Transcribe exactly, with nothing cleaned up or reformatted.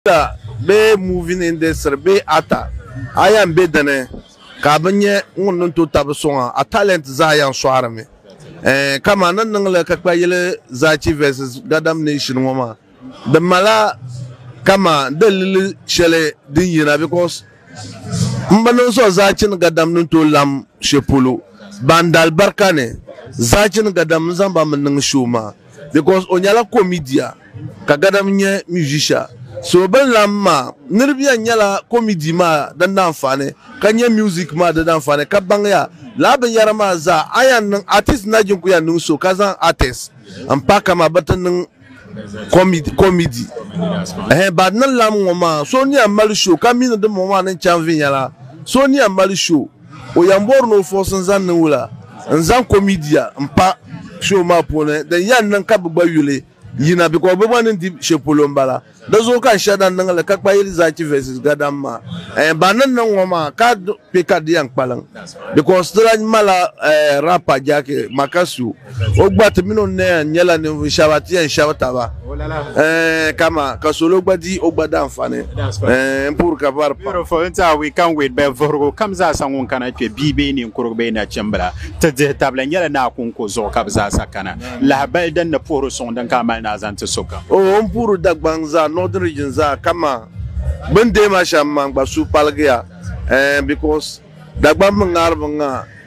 actor be moving industry be ata ayan be dane ka banye ngun to tabsonga a talent za yan swarame eh kama nan nan la ka kwayele zachi versus Gadam Nation woma the mala kama dalil shele din yina because mbanon so zachin Gadam nun to lam shepulu bandal barkane zachin Gadam zamba men shuma because onyala comedia ka Gadam nye musician so ben lamma nirbiya nyala comedy ma dan dan fane kanye music ma dan dan fane ka bangya labin yarama za ayan nan artist na jin ku ya nun so kazan artist an paka ma batan nan comedy comedy eh ba nan lam ngoma so ni amal show kamina de mo ma nan chanvin yala so ni amal show o yambor no force zan nan wula nzan comedia mpa show ma pone dan yan nan ka bugba yule yina because be wanin di shepolo mbala dazo kan shadan nan la kakpa yili zachi versus Gadam ma eh banan nan ngoma ka pe ka di yang palang because tran mala eh rapa jake makasu ogbat mino ne nyela ne shawati en shawata ba eh kama kasolo gbadi ogbada amfane eh pour kabar beautiful until we can wait be vorgo kamza sangun kana ke bibe ni nkuru be na chambla tade tabla nyela na kunko zo kabza sakana la baldan na pour son dan kama na zanta soka o mpuru dagbangza northern region za kama bende ma shamma ba su palgia eh because dagbam ngar nga